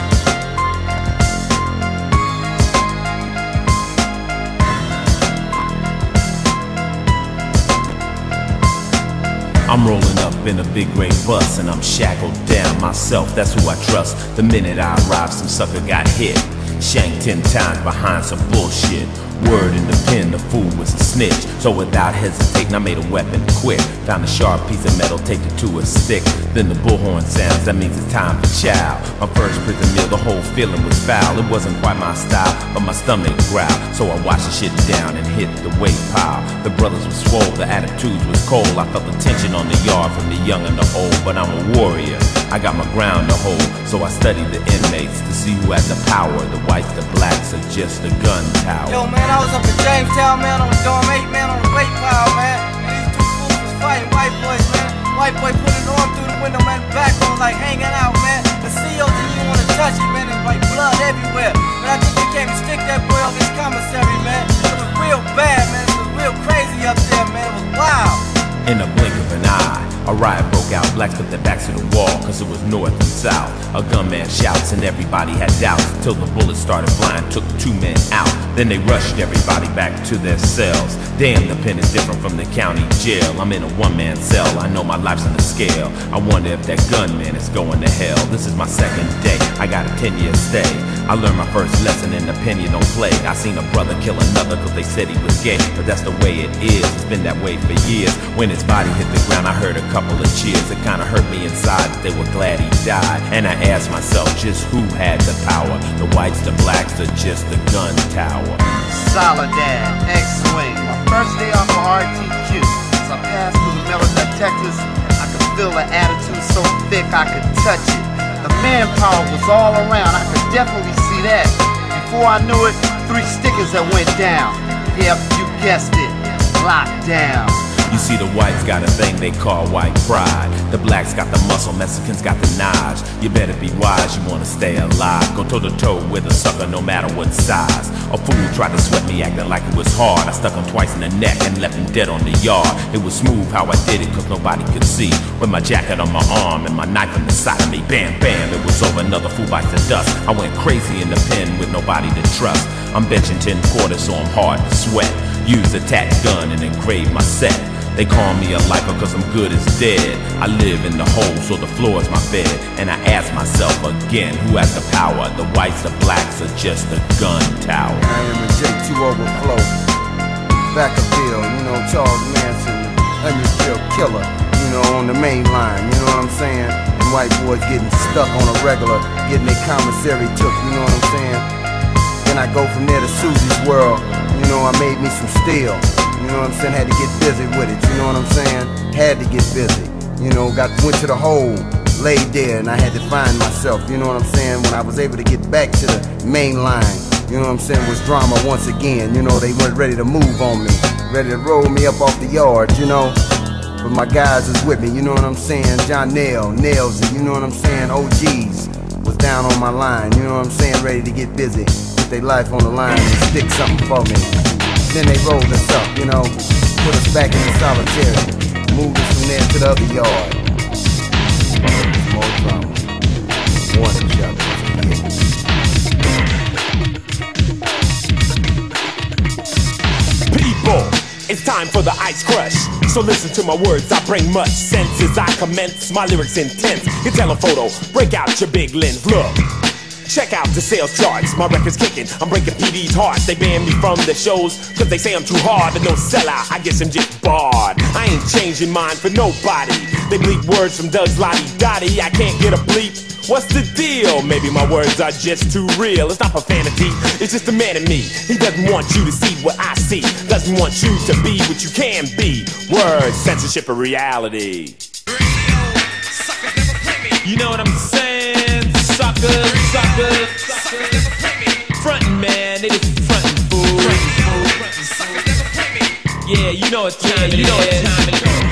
I'm rolling up in a big gray bus, and I'm shackled down myself, that's who I trust. The minute I arrived, some sucker got hit, shanked ten times behind some bullshit. Word in the pen, the fool was a snitch. So without hesitating, I made a weapon quick. Found a sharp piece of metal, taped it to a stick. Then the bullhorn sounds, that means it's time for chow. My first prison meal, the whole feeling was foul. It wasn't quite my style, but my stomach growled. So I washed the shit down and hit the weight pile. The brothers were swole, the attitudes was cold. I felt the tension on the yard from the young and the old. But I'm a warrior, I got my ground to hold. So I studied the inmates to see who had the power. The whites, the blacks, or just the gun tower. Yo, man, I was up in Jamestown, man, on the dorm eight, man, on the weight pile, man. And these two fools was fighting white boys, man. White boy put his arm through the window, man, back on like hanging out, man. The C O didn't even want to touch him, man. It was like blood everywhere. But I think they came to stick that boy on this commissary, man. It was real bad, man. It was real crazy up there, man. It was wild. In a blink of an eye, a riot broke out. Blacks put their backs to the wall, cause it was north and south. A gunman shouts and everybody had doubts, till the bullets started flying, took two men out. Then they rushed everybody back to their cells. Damn, the pen is different from the county jail. I'm in a one-man cell, I know my life's on the scale. I wonder if that gunman is going to hell. This is my second day, I got a ten-year stay. I learned my first lesson in the pen you don't play. I seen a brother kill another cause they said he was gay. But that's the way it is, it's been that way for years. When his body hit the ground, I heard a couple of cheers. It kinda hurt me inside, but they were glad he died. And I asked myself just who had the power, the whites, the blacks, or just the gun tower. Soledad, X-Wing, my first day off of R T Q. As I passed through the middle of Texas, I could feel the attitude so thick I could touch it. The manpower was all around, I could definitely see that. Before I knew it, three stickers that went down. Yep, you guessed it, locked down. You see, the whites got a thing they call white pride. The blacks got the muscle, Mexicans got the knives. You better be wise, you wanna stay alive. Go toe to toe with a sucker no matter what size. A fool tried to sweat me acting like it was hard. I stuck him twice in the neck and left him dead on the yard. It was smooth how I did it cause nobody could see. With my jacket on my arm and my knife on the side of me. Bam, bam, it was over, another fool bites the dust. I went crazy in the pen with nobody to trust. I'm benching ten quarters so I'm hard to sweat. Use a tack gun and engrave my set. They call me a lifer cause I'm good as dead. I live in the hole so the floor is my bed. And I ask myself again, who has the power? The whites, the blacks, or just the gun tower? I am a J two Overflow, Vacaville, you know, Charles Manson, Emmetsville Killer, you know, on the main line, you know what I'm saying? And white boys getting stuck on a regular, getting their commissary took, you know what I'm saying? Then I go from there to Susie's World, you know, I made me some steel, you know what I'm saying? Had to get busy with it, you know what I'm saying? Had to get busy, you know, got went to the hole, laid there, and I had to find myself, you know what I'm saying? When I was able to get back to the main line, you know what I'm saying, was drama once again. You know, they weren't ready to move on me, ready to roll me up off the yard, you know. But my guys is with me, you know what I'm saying? John Nail, Nails it, you know what I'm saying? O Gs was down on my line, you know what I'm saying? Ready to get busy, put their life on the line and stick something for me. Then they rolled us up, you know, put us back in the solitary, moved us from there to the other yard. More drama, warn each other. It's time for the ice crush. So listen to my words, I bring much sense as I commence my lyrics intense. You telephoto, break out your big lens, look. Check out the sales charts, my record's kicking. I'm breaking P D's hearts. They ban me from the shows cause they say I'm too hard and no sellout. I guess I'm just barred. I ain't changing mine for nobody. They bleep words from Doug's Lottie Dottie. I can't get a bleep. What's the deal? Maybe my words are just too real. It's not profanity, it's just the man in me. He doesn't want you to see what I see. Doesn't want you to be what you can be. Words, censorship, or reality. You know what I'm saying? Suckers, suckers, suckers. Frontin', man, they just frontin' fool. Yeah, you know what time it is. You know what time it is.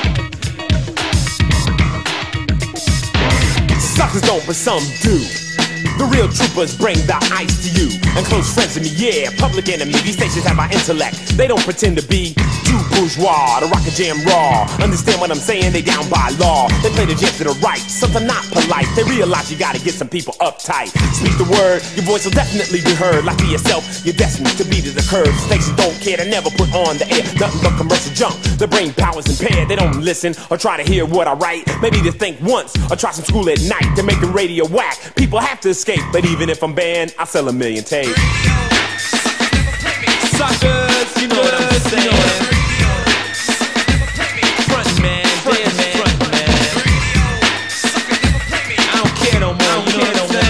Suckers don't, but some do. The real troopers bring the ice to you. And close friends to me, yeah, public enemy. These stations have my intellect. They don't pretend to be too bourgeois. The rock and jam raw. Understand what I'm saying? They down by law. They play the jams to the right. Something not polite. They realize you gotta get some people uptight. Speak the word, your voice will definitely be heard. Like to yourself, you're destined to be to the curve. Stations don't care, they never put on the air. Nothing but commercial junk. Their brain power's impaired. They don't listen or try to hear what I write. Maybe to think once or try some school at night. They're making radio whack. People have to escape. But even if I'm banned, I sell a million tapes. Suckers, you know what I'm saying? Front man, dead man, front man. I don't care no more, you know what I'm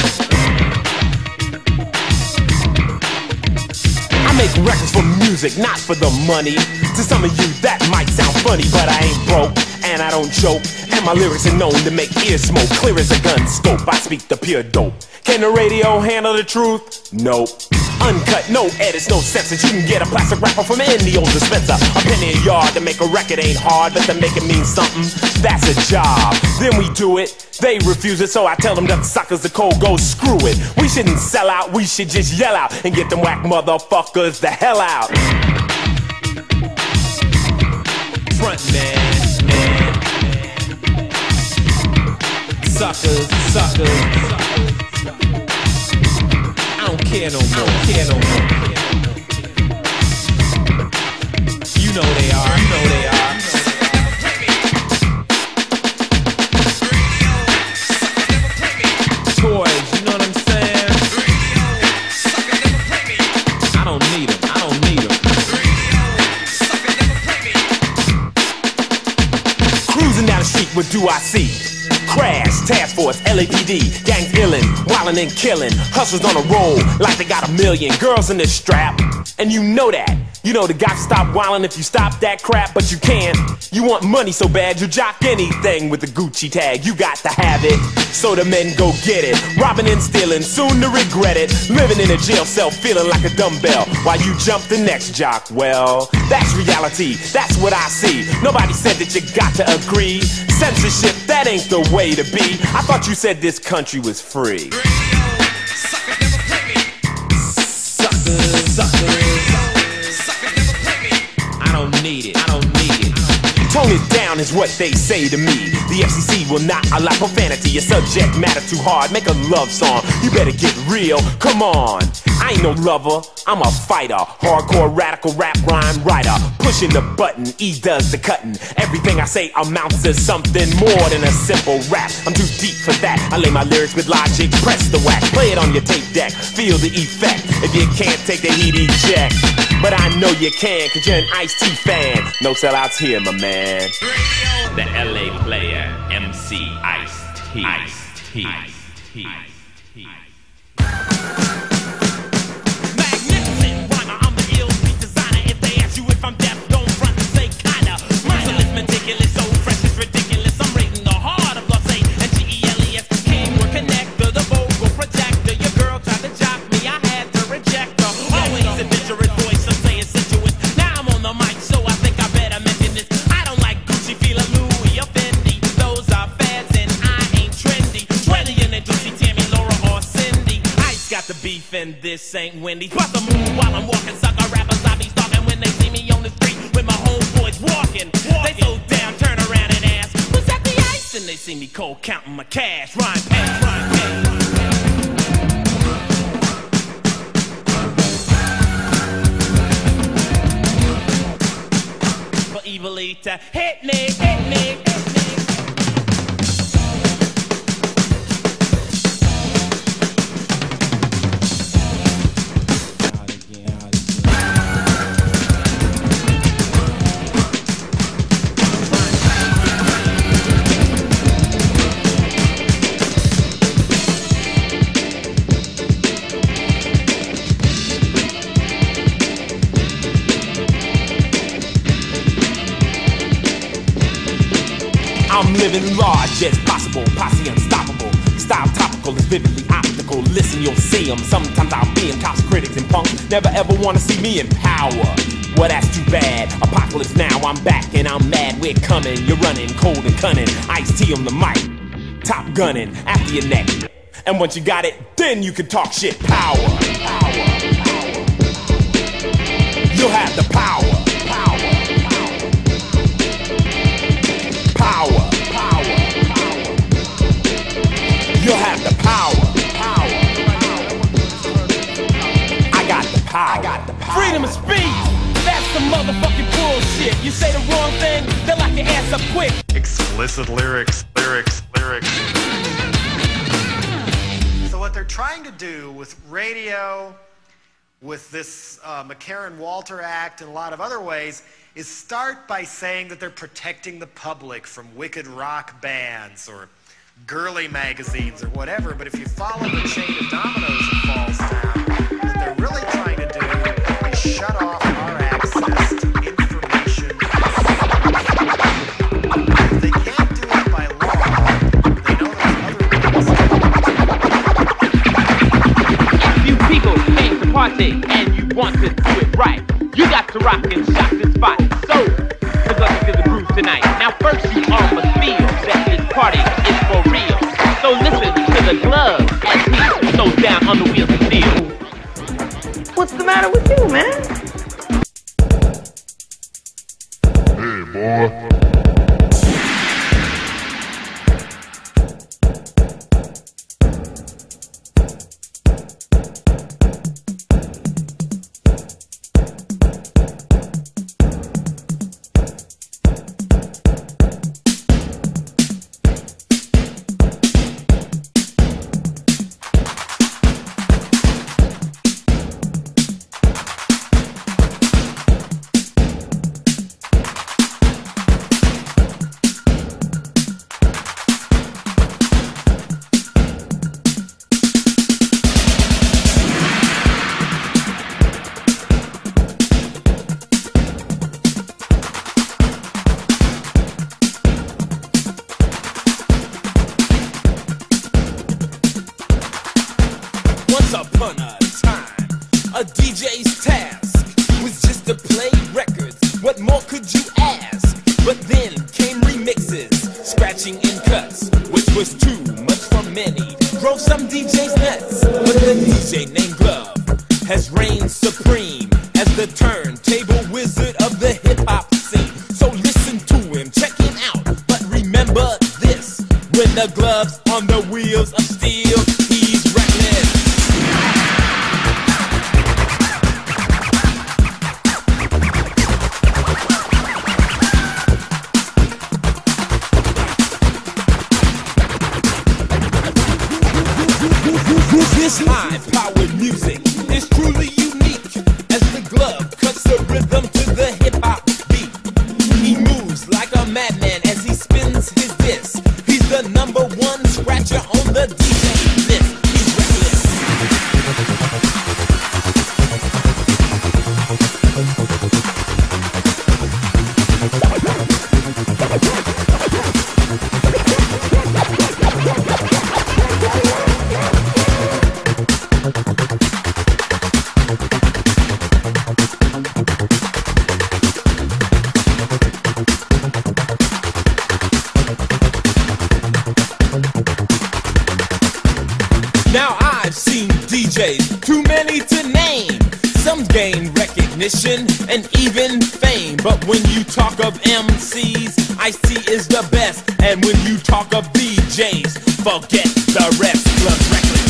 saying? I make records for music, not for the money. To some of you that might sound funny, but I ain't broke and I don't joke. And my lyrics are known to make ears smoke. Clear as a gun scope, I speak the pure dope. Can the radio handle the truth? Nope. Uncut, no edits, no censors. You can get a plastic wrapper from any old dispenser. A penny a yard to make a record ain't hard, but to make it mean something, that's a job. Then we do it, they refuse it, so I tell them that suckers the cold go screw it. We shouldn't sell out, we should just yell out and get them whack motherfuckers the hell out. Front man, man. Suckers, suckers, suckers. I don't care no more, care no more. You know they are, you know they are. Toys, you know what I'm saying? I don't need them, I don't need them. Cruising down the street, what do I see? Crash, task force, L A P D, gangs illin', wildin' and killin', hustlers on a roll like they got a million girls in this strap, and you know that. You know the got to stop wildin' if you stop that crap, but you can't. You want money so bad you jock anything with the Gucci tag. You got to have it, so the men go get it. Robbing and stealing, soon to regret it. Living in a jail cell, feeling like a dumbbell while you jump the next jock. Well, that's reality, that's what I see. Nobody said that you got to agree. Censorship, that ain't the way to be. I thought you said this country was free. Suckers, suckers. I don't need it, I don't need it. Tone it down is what they say to me. The F C C will not allow profanity. Your subject matter too hard, make a love song. You better get real, come on. I ain't no lover, I'm a fighter. Hardcore radical rap rhyme writer. Pushing the button, E does the cutting. Everything I say amounts to something more than a simple rap. I'm too deep for that. I lay my lyrics with logic, press the whack. Play it on your tape deck, feel the effect. If you can't take the heat, eject. But I know you can, cause you're an Ice-T fan. No sellouts here, my man. The L A player, M C Ice-T. Ice-T. Ice-T. Ice-T. Magnificent rhymer, I'm the ill beat designer. If they ask you if I'm deaf, don't front and say kinda. Merciless, meticulous, so fresh, it's ridiculous. I'm rating the heart of Los A and G E L E S. King, we're connector, the vocal projector. Your girl tried to jock me, I had to reject her. Always adventurous voice, some say it's sensuous. Now I'm on the mic, so I think I better mention this. I don't like Gucci, Fila, Louis, or Fendi. Those are fads and I ain't trendy. Whether you're into Tammy, Laura, or Cindy, Ice got the beef and this ain't Wendy. Bust a move while I'm walking, sucker rappers I be stalking when they see me on the street with my homeboys walking. They slow down, turn around and ask, who's that the Ice? And they see me cold counting my cash. Rhyme pass, rhyme pass. For Evilita, hit me, hit me, hit me. I'm living large as possible, posse unstoppable. Style topical is vividly optical. Listen, you'll see 'em. Sometimes I'll be 'em. Cops, critics, and punks never ever wanna see me in power. Well, that's too bad. Apocalypse now, I'm back and I'm mad. We're coming, you're running, cold and cunning. Ice-T on the mic, top gunning after your neck. And once you got it, then you can talk shit. Power, power, power. You'll have the power. Power, power, power. You'll have the power, power. I got the power. I got the power. Freedom of speech. That's some motherfucking bullshit. You say the wrong thing, they lock your ass up quick. Explicit lyrics, lyrics, lyrics. So what they're trying to do with radio, with this uh, McCarran-Walter Act and a lot of other ways, is start by saying that they're protecting the public from wicked rock bands or girly magazines or whatever, but if you follow the chain of dominoes that falls down, what they're really trying to do is shut off our access to information. If they can't do it by law, they know there's other ways. Few people came to party and you want to do it right. You got to rock and shock this spot. So, let's welcome to the groove tonight. Now first you all must feel that this party is for real. So listen to the glove as he slows down on the wheels of steel. What's the matter with you, man? Hey, boy. On the wheels of steel, he's reckless. This high-powered music is truly unique as the glove cuts the rhythm to the hip-hop beat. He moves like a madman as he spins his disc. He's the number one scratcher on the D J list. He's reckless. Now I've seen D Js, too many to name. Some gain recognition and even fame. But when you talk of M Cs, Ice-T is the best. And when you talk of D Js, forget the rest. Plus reckless.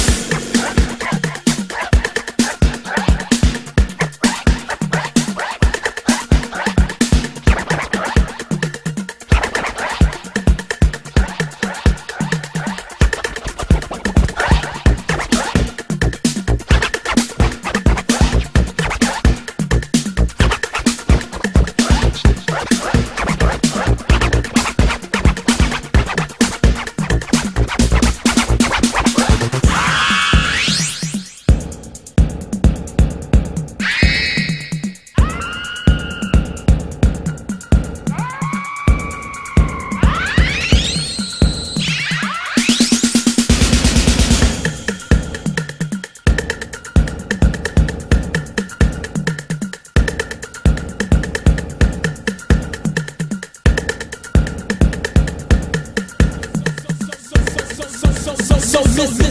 So listen.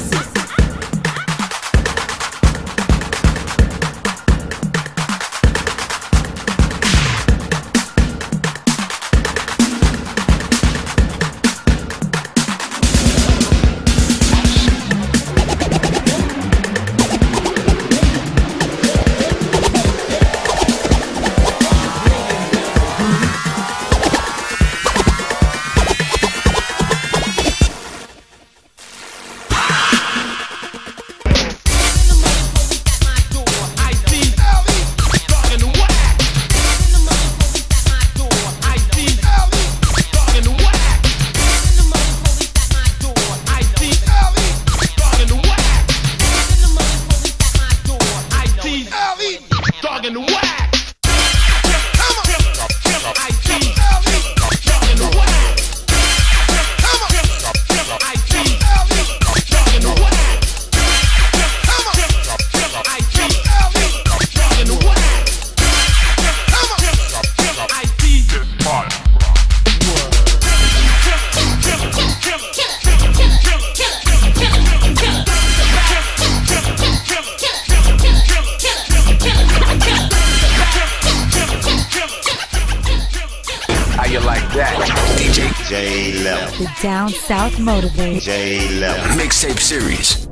The Down South Motivated J Level Mixtape Series.